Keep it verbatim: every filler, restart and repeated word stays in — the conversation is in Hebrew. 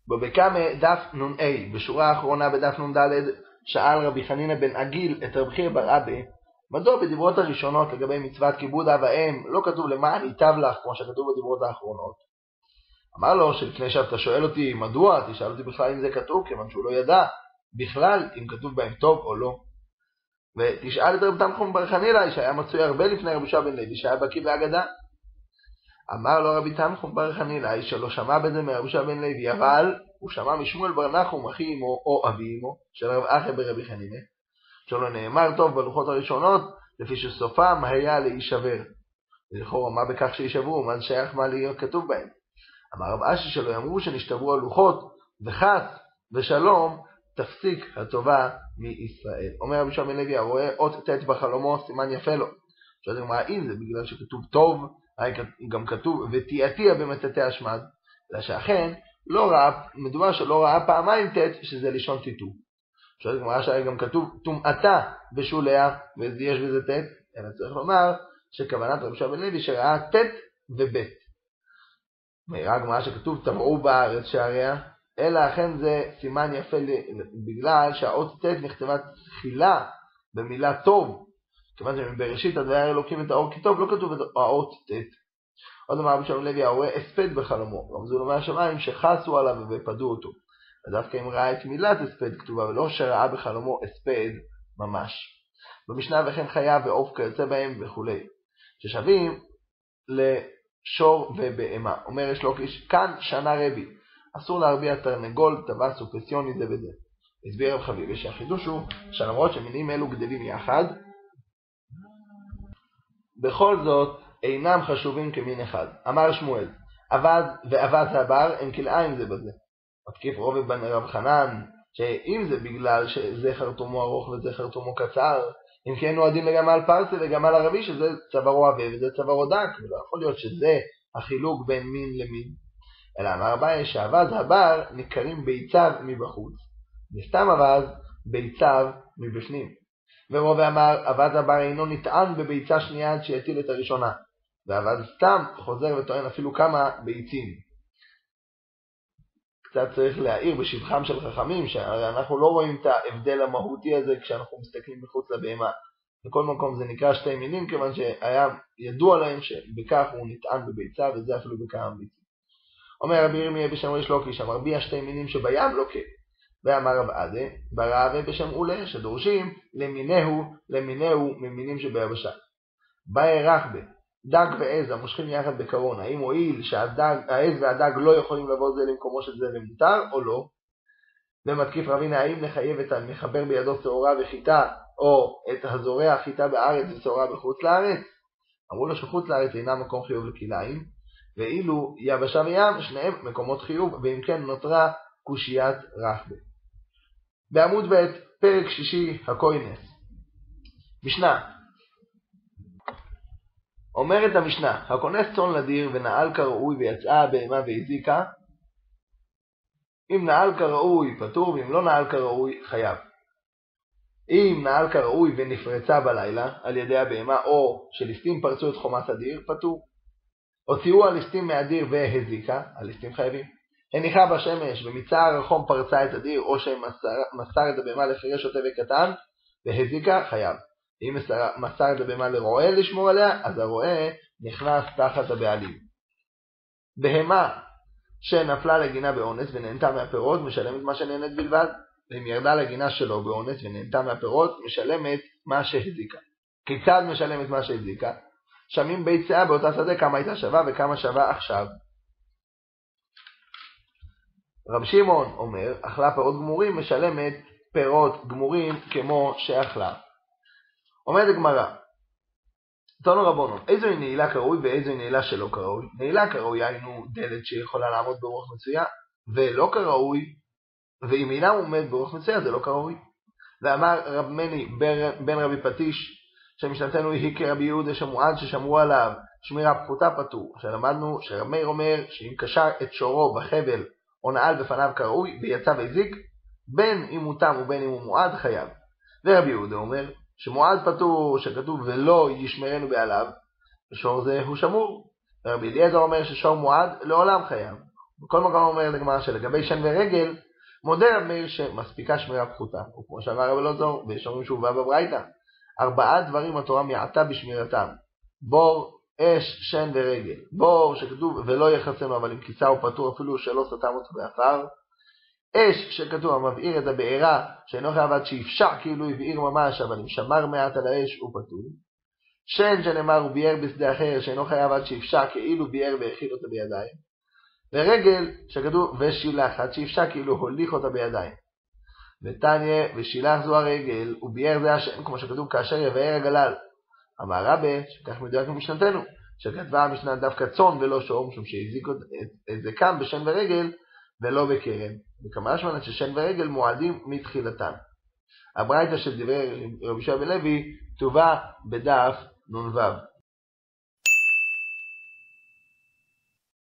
בבקמה דף נ"א, בשורה האחרונה בדף נ"ד, שאל רבי חנינא בן עגיל את רבי חייא בר אבא, מדוע בדיברות הראשונות לגבי מצוות כיבוד אב ואם לא כתוב למען ייטב לך כמו שכתוב בדיברות האחרונות? אמר לו שלפני שאתה שואל אותי מדוע, תשאל אותי בכלל אם זה כתוב, כיוון שהוא לא ידע בכלל אם כתוב בהם טוב או לא. ותשאל את רב תנחום בר חנילאי שהיה מצוי הרבה לפני רבי יהושע בן לוי שהיה בקיא בהגדה. אמר לו רבי תנחום בר חנילאי שלא שמע בזה מרבי יהושע בן לוי, אבל הוא שמע משמואל בר נחום אחי אמו או אבי אמו של רב אחי ברבי חנינא, שלא נאמר טוב בלוחות הראשונות לפי שסופם היה להישבר. ולכאורה מה בכך שישברו, מה זה שייך מה להיות כתוב בהם? אמר רב אשי שלא יאמרו שנשתברו הלוחות וחס ושלום תפסיק הטובה מישראל. אומר רבי יהושע בן לוי, הרואה אות ט' בחלומו סימן יפה לו. שואלים מה אם זה בגלל שכתוב טוב, גם כתוב ותיעתיה במצאתי השמד, אלא שאכן לא ראה, מדובר שלא ראה פעמיים ט' שזה לשון טיטו. שואלים מה שגם כתוב טומאתה בשוליה ויש בזה ט', אלא צריך לומר שכוונת רבי יהושע בן לוי שראה ט' וב'. מהירה גמרא שכתוב תבעו בארץ שעריה, אלא אכן זה סימן יפה בגלל שהאות ט' נכתבה תחילה במילה טוב, כיוון שבראשית הדבר אלוקים את האור כי טוב, לא כתוב את האות ט'. עוד אמר רבי יהושע בן לוי, הרואה הספד בחלומו, רמזו לו מהשמיים שחסו עליו ופדו אותו. ודווקא אם ראה את מילת הספד כתובה ולא שראה בחלומו הספד ממש. במשנה וכן חיה ועוף כיוצא בהם וכו', ששווים לשור ובהמה. אומר יש לוקיש, כאן שנה רבי, אסור להרביע תרנגול, טווס ופסיוני זה בזה. הסביר רב חביבי שהחידוש הוא שלמרות שמינים אלו גדלים יחד, בכל זאת אינם חשובים כמין אחד. אמר שמואל, אבז ואבז הבר הם כלאיים זה בזה. מתקיף רובי בן רב חנן, שאם זה בגלל שזה חרטומו ארוך וזה חרטומו קצר, אם כן נועדים לגמל פרסי וגמל ערבי שזה צווארו עבה וזה צווארו דק, ולא יכול להיות שזה החילוק בין מין למין. אלא אמר אביי שאבז הבר ניכרים ביציו מבחוץ, וסתם אבז ביציו מבפנים. ורובי אמר אבז הבר אינו נטען בביצה שנייה עד שיטיל את הראשונה, ואבז סתם חוזר וטוען אפילו כמה ביצים. קצת צריך להעיר בשבחם של חכמים שאנחנו לא רואים את ההבדל המהותי הזה כשאנחנו מסתכלים מחוץ לבהמה. בכל מקום זה נקרא שתי מינים כיוון שהיה ידוע להם שבכך הוא נטען בביצה וזה אפילו בכמה ביצים. אומר רבי ירמיה בשם ריש לוקיש, המרביע שתי מינים שבים לוקה. ואמר רב עדה ברעבה בשם עולה שדורשים למינהו למינהו ממינים שביבשה. באי רחבה דג ועז המושכים יחד בקרון, האם הועיל שהעז והדג לא יכולים לבוא זה למקומו של זה ומותר או לא? ומתקיף רבינה, האם נחייב את המחבר בידו שעורה וחיטה או את הזורע חיטה בארץ ושעורה בחוץ לארץ? אמרו לו שחוץ לארץ אינה מקום חיוב לכלאיים, ואילו יבשה וים שניהם מקומות חיוב, ואם כן נותרה קושיית רחבה. בעמוד ב' פרק שישי הקוינס. משנה. אומרת המשנה, הכונס צאן לדיר ונעל כראוי ויצאה בהמה והזיקה, אם נעל כראוי פטור ואם לא נעל כראוי חייב. אם נעל כראוי ונפרצה בלילה על ידי הבהמה או שליסטים פרצו את חומת הדיר, פטור. הוציאו הליסטים מהדיר והזיקה, הליסטים חייבים. הניחה בשמש ומצער החום פרצה את הדיר או שמסר את הבהמה לחירש שוטה וקטן והזיקה, חייב. אם מסר את הבהמה לרועה לשמור עליה, אז הרועה נכנס תחת הבעלים. בהמה שנפלה לגינה באונס ונהנתה מהפירות, משלמת מה שנהנית בלבד. ואם ירדה לגינה שלו באונס ונהנתה מהפירות, משלמת מה שהזיקה. כיצד משלמת מה שהזיקה? שמים ביצעה באותה שדה כמה הייתה שווה וכמה שווה עכשיו. רב שמעון אומר, אכלה פירות גמורים, משלמת פירות גמורים כמו שאכלה. אומרת הגמרא, תנו רבנו, איזו היא נעילה כראוי ואיזו היא נעילה שלא כראוי? נעילה כראוי היינו דלת שיכולה לעמוד ברוח מצויה, ולא כראוי, ואם אינה עומד ברוח מצויה זה לא כראוי. ואמר רב מני בן רבי פטיש, שמשנתנו היא כרבי יהודה שמועד ששמרו עליו שמירה פחותה פטור, שלמדנו שרב מאיר אומר שאם קשר את שורו בחבל או נעל בפניו כראוי ויצא והזיק, בין אם הוא תם ובין אם הוא מועד חייב. ורבי יהודה אומר שמועד פטור שכתוב ולא ישמרנו בעליו, ושור זה הוא שמור. ורבי אליעזר אומר ששור מועד לעולם חייב. בכל מקום אומר לגמרא שלגבי שן ורגל, מודה רב מאיר שמספיקה שמירה פחותה. וכמו שאמר רב אלעזר, ויש אומרים שהוא בא בברייתא, ארבעה דברים התורה מעטה בשמירתם. בור, אש, שן ורגל. בור שכתוב ולא יחסנו, אבל עם כיסה הוא פטור אפילו שלא סתם אותו באפר. אש שכתוב המבעיר את הבעירה, שאינו חייב עד שיפשע כאילו הבעיר ממש, אבל אם שמר מעט על האש הוא פטור. שן שנאמר הוא ביער בשדה אחר, שאינו חייב עד שיפשע כאילו ביער והאכיל אותה בידיים. ורגל שכתוב ושילח עד שיפשע כאילו הוליך אותה בידיים. ותניא ושילח זו הרגל וביער זה השן, כמו שכתוב כאשר יבער הגלל. אמר רבי, שכך מדויק במשנתנו, שכתבה המשנה דווקא צאן ולא שור, משום שהזיק את זה כאן בשן ורגל ולא בקרן. וכמה שמנת ששן ורגל מועדים מתחילתן. הברייתא של דברי רבי יהושע בן לוי כתובה בדף נ"ו.